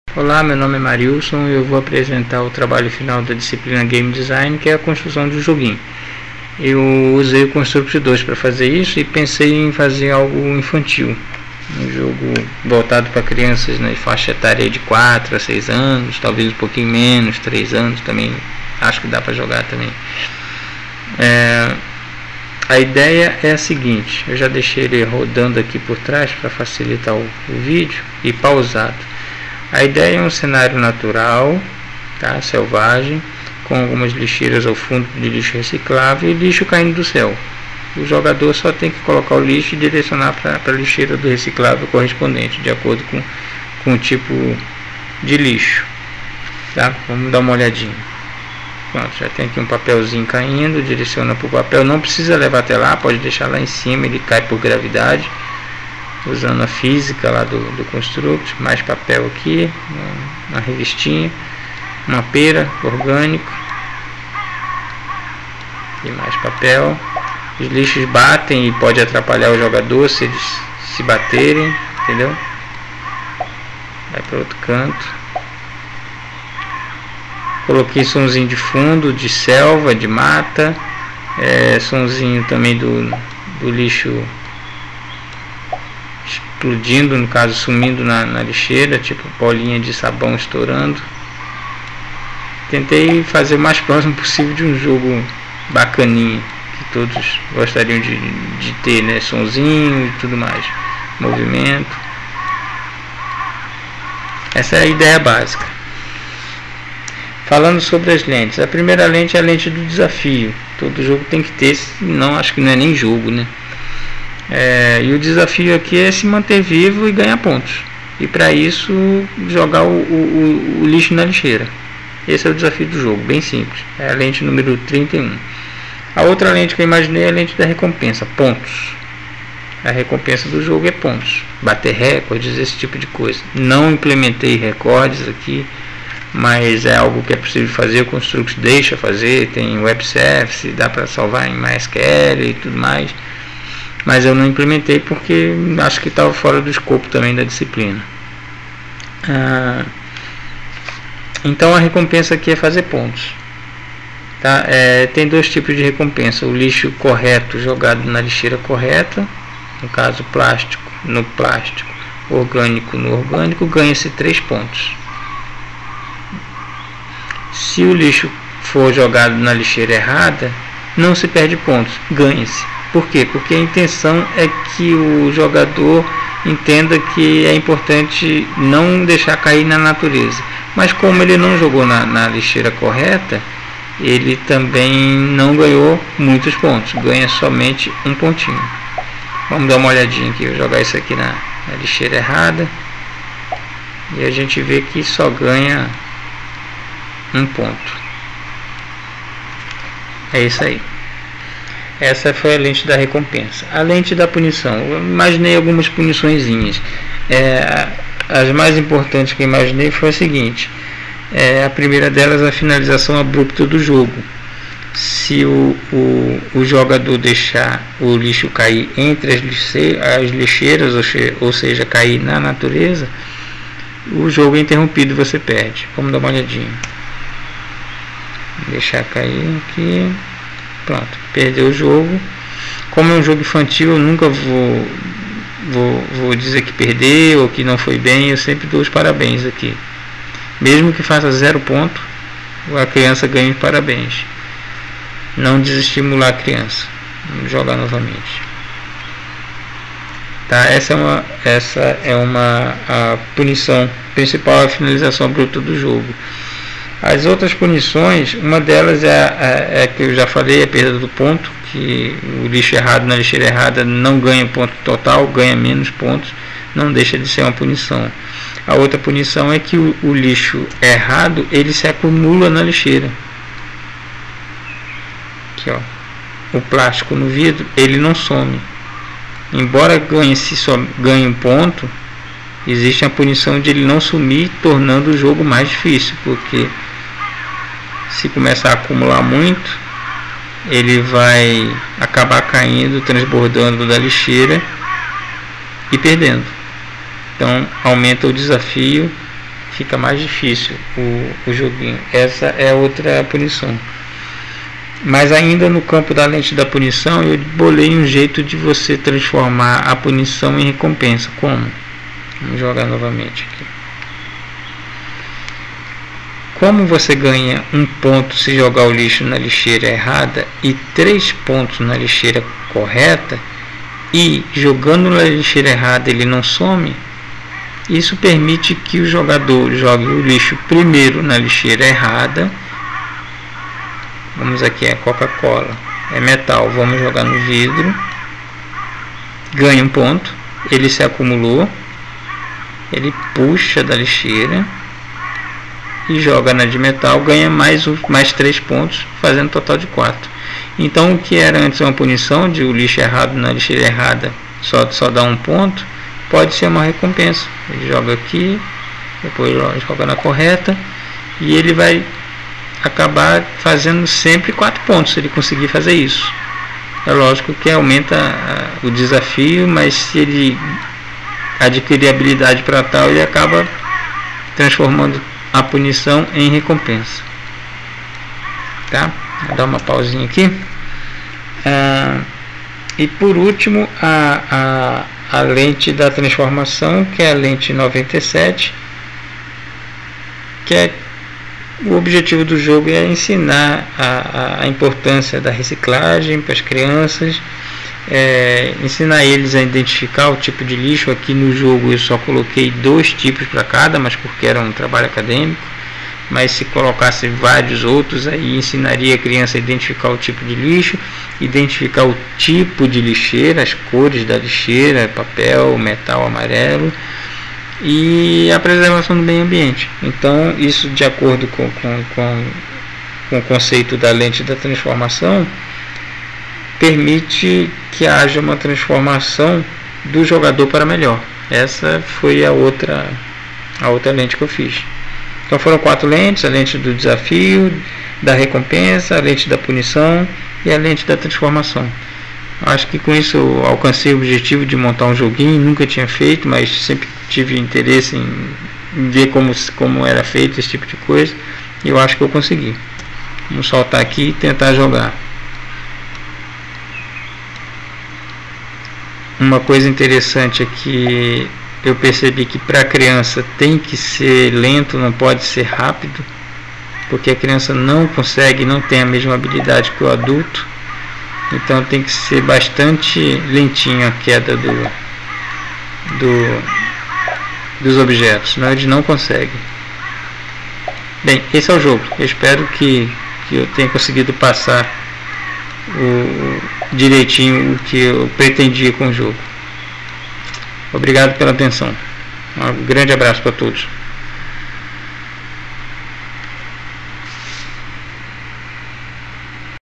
Olá, meu nome é Marilson e eu vou apresentar o trabalho final da disciplina Game Design, que é a construção de um joguinho. Eu usei o Construct 2 para fazer isso e pensei em fazer algo infantil, um jogo voltado para crianças na faixa etária de 4 a 6 anos, talvez um pouquinho menos, 3 anos também, acho que dá para jogar também. A ideia é a seguinte: eu já deixei ele rodando aqui por trás para facilitar o vídeo e pausado. A ideia é um cenário natural, tá, selvagem, com algumas lixeiras ao fundo de lixo reciclável e lixo caindo do céu. O jogador só tem que colocar o lixo e direcionar para a lixeira do reciclável correspondente, de acordo com o tipo de lixo. Tá? Vamos dar uma olhadinha. Pronto, já tem aqui um papelzinho caindo, direciona para o papel, não precisa levar até lá, pode deixar lá em cima, ele cai por gravidade, usando a física lá do Construct. Mais papel aqui, uma revistinha, uma pera orgânico e mais papel. Os lixos batem e pode atrapalhar o jogador se eles se baterem, entendeu? Vai para outro canto. Coloquei somzinho de fundo, de selva, de mata, somzinho também do lixo explodindo, no caso sumindo na lixeira, tipo bolinha de sabão estourando. Tentei fazer o mais próximo possível de um jogo bacaninha, que todos gostariam de ter, né? Sonzinho e tudo mais, movimento. Essa é a ideia básica. Falando sobre as lentes, a primeira lente é a lente do desafio. Todo jogo tem que ter, senão acho que não é nem jogo, né? E o desafio aqui é se manter vivo e ganhar pontos. E para isso, jogar o lixo na lixeira. Esse é o desafio do jogo, bem simples. É a lente número 31. A outra lente que eu imaginei é a lente da recompensa, pontos. A recompensa do jogo é pontos. Bater recordes, esse tipo de coisa. Não implementei recordes aqui, mas é algo que é possível fazer. O Construct deixa fazer, tem web service, dá para salvar em MySQL e tudo mais. Mas eu não implementei porque acho que estava fora do escopo também da disciplina. Então a recompensa aqui é fazer pontos. Tá? Tem dois tipos de recompensa: o lixo correto jogado na lixeira correta, no caso plástico no plástico, orgânico no orgânico, ganha-se 3 pontos. Se o lixo for jogado na lixeira errada, não se perde pontos, ganha-se. Por quê? Porque a intenção é que o jogador entenda que é importante não deixar cair na natureza. Mas como ele não jogou na lixeira correta, ele também não ganhou muitos pontos, ganha somente um pontinho. Vamos dar uma olhadinha aqui, vou jogar isso aqui na lixeira errada e a gente vê que só ganha um ponto. É isso aí. Essa foi a lente da recompensa. A lente da punição, eu imaginei algumas puniçõezinhas. As mais importantes que eu imaginei foi a seguinte: a primeira delas, a finalização abrupta do jogo. Se o jogador deixar o lixo cair entre as lixeiras, ou seja, cair na natureza, o jogo é interrompido e você perde. Vamos dar uma olhadinha. Deixar cair aqui. Pronto, perdeu o jogo. Como é um jogo infantil, eu nunca vou dizer que perdeu ou que não foi bem. Eu sempre dou os parabéns aqui. Mesmo que faça 0 ponto, a criança ganha parabéns. Não desestimular a criança. Vamos jogar novamente. Tá? Essa é a punição principal, a finalização abrupta do jogo. As outras punições, uma delas é que eu já falei, a perda do ponto, que o lixo errado na lixeira errada não ganha ponto total, ganha menos pontos, não deixa de ser uma punição. A outra punição é que o lixo errado, ele se acumula na lixeira. Aqui, ó, o plástico no vidro, ele não some. Embora ganhe um ponto, existe a punição de ele não sumir, tornando o jogo mais difícil, porque se começar a acumular muito, ele vai acabar caindo, transbordando da lixeira e perdendo. Então aumenta o desafio, fica mais difícil o joguinho. Essa é outra punição. Mas ainda no campo da lente da punição, eu bolei um jeito de você transformar a punição em recompensa. Como? Vamos jogar novamente aqui. Como você ganha 1 ponto se jogar o lixo na lixeira errada e 3 pontos na lixeira correta, e jogando na lixeira errada ele não some, isso permite que o jogador jogue o lixo primeiro na lixeira errada. Vamos aqui, é Coca-Cola, é metal, vamos jogar no vidro, ganha 1 ponto, ele se acumulou, ele puxa da lixeira e joga na de metal, ganha mais 3 pontos, fazendo total de 4. Então o que era antes uma punição de o lixo errado na lixeira errada só dá 1 ponto, pode ser uma recompensa. Ele joga aqui, depois joga na correta, e ele vai acabar fazendo sempre 4 pontos se ele conseguir fazer isso. É lógico que aumenta o desafio, mas se ele adquirir habilidade para tal, ele acaba transformando a punição em recompensa. Tá? Vou dar uma pausinha aqui. E por último, a lente da transformação, que é a lente 97, que é o objetivo do jogo é ensinar a importância da reciclagem para as crianças, ensinar eles a identificar o tipo de lixo. Aqui no jogo eu só coloquei 2 tipos para cada, mas porque era um trabalho acadêmico, mas se colocasse vários outros, aí ensinaria a criança a identificar o tipo de lixo, identificar o tipo de lixeira, as cores da lixeira, papel, metal, amarelo, e a preservação do meio ambiente. Então isso, de acordo com o conceito da lente da transformação, permite que haja uma transformação do jogador para melhor. Essa foi a outra lente que eu fiz. Então foram 4 lentes: a lente do desafio, da recompensa, a lente da punição e a lente da transformação. Acho que com isso eu alcancei o objetivo de montar um joguinho. Nunca tinha feito, mas sempre tive interesse em ver como era feito esse tipo de coisa, e eu acho que eu consegui. Vamos soltar aqui e tentar jogar. Uma coisa interessante é que eu percebi que para a criança tem que ser lento, não pode ser rápido, porque a criança não consegue, não tem a mesma habilidade que o adulto. Então tem que ser bastante lentinho a queda dos objetos, senão eles não conseguem. Bem, esse é o jogo. Eu espero que eu tenha conseguido passar direitinho o que eu pretendia com o jogo. Obrigado pela atenção. Um grande abraço para todos.